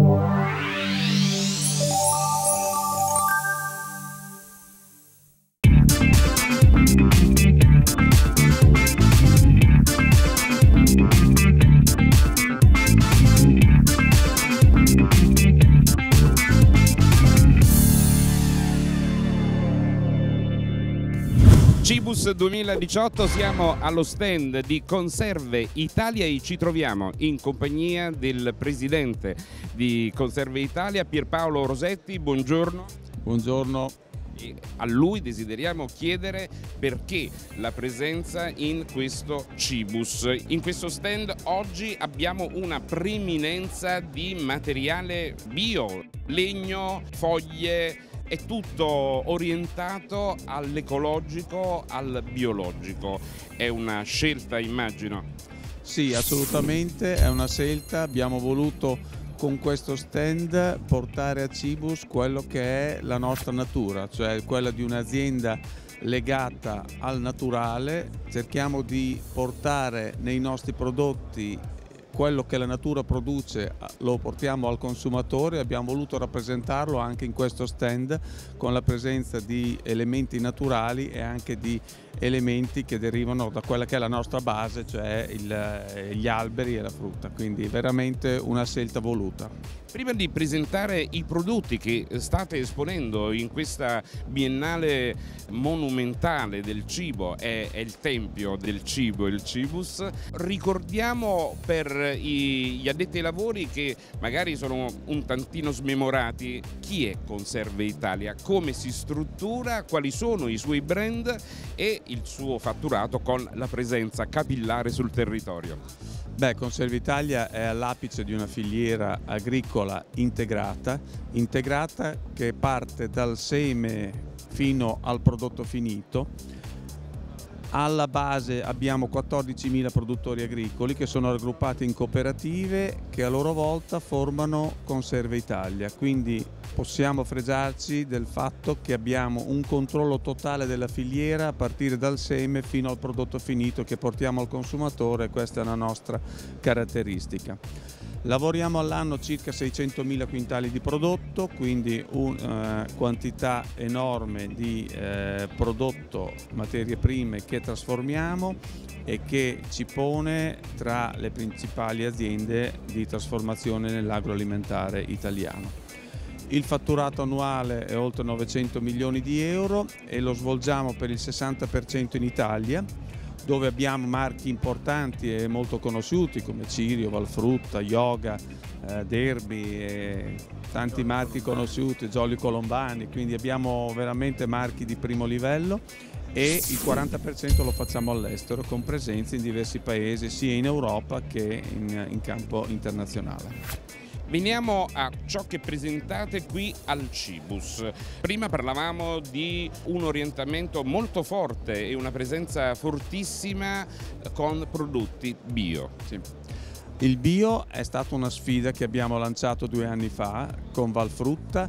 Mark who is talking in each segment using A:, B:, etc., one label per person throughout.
A: Cibus 2018, siamo allo stand di Conserve Italia e ci troviamo in compagnia del presidente di Conserve Italia, Pierpaolo Rosetti. Buongiorno.
B: Buongiorno.
A: E a lui desideriamo chiedere perché la presenza in questo Cibus. In questo stand oggi abbiamo una preminenza di materiale bio, legno, foglie. È tutto orientato all'ecologico, al biologico. È una scelta, immagino?
B: Sì, assolutamente, è una scelta. Abbiamo voluto con questo stand portare a Cibus quello che è la nostra natura, cioè quella di un'azienda legata al naturale. Cerchiamo di portare nei nostri prodotti quello che la natura produce, lo portiamo al consumatore. Abbiamo voluto rappresentarlo anche in questo stand con la presenza di elementi naturali e anche di elementi che derivano da quella che è la nostra base, cioè gli alberi e la frutta, quindi veramente una scelta voluta.
A: Prima di presentare i prodotti che state esponendo in questa biennale monumentale del cibo, è il tempio del cibo, il Cibus, ricordiamo per gli addetti ai lavori che magari sono un tantino smemorati chi è Conserve Italia, come si struttura, quali sono i suoi brand e il suo fatturato con la presenza capillare sul territorio.
B: Beh, Conserve Italia è all'apice di una filiera agricola integrata che parte dal seme fino al prodotto finito. Alla base abbiamo 14.000 produttori agricoli che sono raggruppati in cooperative che a loro volta formano Conserve Italia, quindi possiamo fregiarci del fatto che abbiamo un controllo totale della filiera a partire dal seme fino al prodotto finito che portiamo al consumatore. Questa è una nostra caratteristica. Lavoriamo all'anno circa 600.000 quintali di prodotto, quindi una quantità enorme di prodotto, materie prime che trasformiamo e che ci pone tra le principali aziende di trasformazione nell'agroalimentare italiano. Il fatturato annuale è oltre 900 milioni di euro e lo svolgiamo per il 60% in Italia, dove abbiamo marchi importanti e molto conosciuti come Cirio, Valfrutta, Yoga, Derby e tanti marchi conosciuti, Jolly Colombani, quindi abbiamo veramente marchi di primo livello e il 40% lo facciamo all'estero con presenze in diversi paesi sia in Europa che in campo internazionale.
A: Veniamo a ciò che presentate qui al Cibus. Prima parlavamo di un orientamento molto forte e una presenza fortissima con prodotti bio.
B: Sì. Il bio è stata una sfida che abbiamo lanciato 2 anni fa con Valfrutta.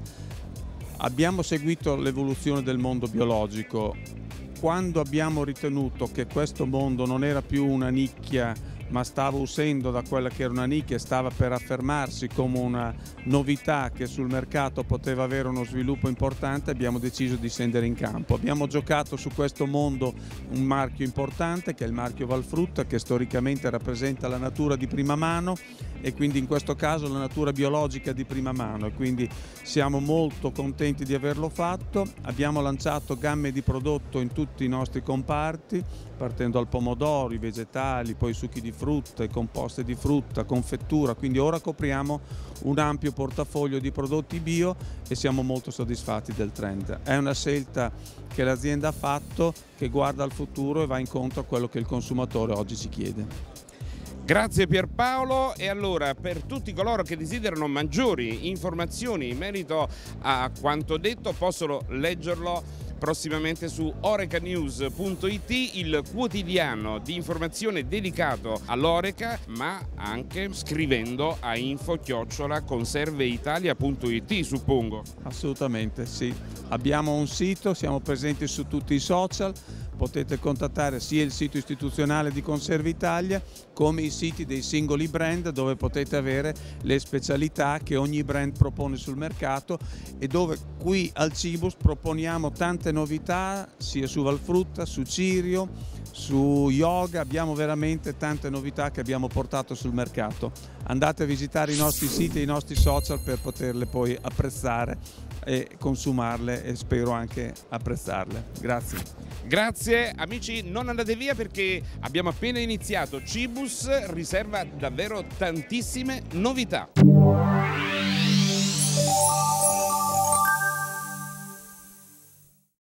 B: Abbiamo seguito l'evoluzione del mondo biologico. Quando abbiamo ritenuto che questo mondo non era più una nicchia ma stava uscendo da quella che era una nicchia e stava per affermarsi come una novità che sul mercato poteva avere uno sviluppo importante, abbiamo deciso di scendere in campo. Abbiamo giocato su questo mondo un marchio importante che è il marchio Valfrutta, che storicamente rappresenta la natura di prima mano e quindi in questo caso la natura biologica di prima mano, e quindi siamo molto contenti di averlo fatto. Abbiamo lanciato gamme di prodotto in tutti i nostri comparti, partendo dal pomodoro, i vegetali, poi i succhi di frutta, i composti di frutta, confettura, quindi ora copriamo un ampio portafoglio di prodotti bio e siamo molto soddisfatti del trend. È una scelta che l'azienda ha fatto, che guarda al futuro e va incontro a quello che il consumatore oggi ci chiede.
A: Grazie Pierpaolo, e allora per tutti coloro che desiderano maggiori informazioni in merito a quanto detto possono leggerlo prossimamente su orecanews.it, il quotidiano di informazione dedicato all'Oreca, ma anche scrivendo a info@conserveitalia.it, suppongo.
B: Assolutamente sì, abbiamo un sito, siamo presenti su tutti i social, potete contattare sia il sito istituzionale di Conservitalia come i siti dei singoli brand, dove potete avere le specialità che ogni brand propone sul mercato e dove qui al Cibus proponiamo tante novità sia su Valfrutta, su Cirio, su yoga. Abbiamo veramente tante novità che abbiamo portato sul mercato. Andate a visitare i nostri siti e i nostri social per poterle poi apprezzare e consumarle, e spero anche apprezzarle. Grazie.
A: Grazie amici, non andate via perché abbiamo appena iniziato. Cibus riserva davvero tantissime novità.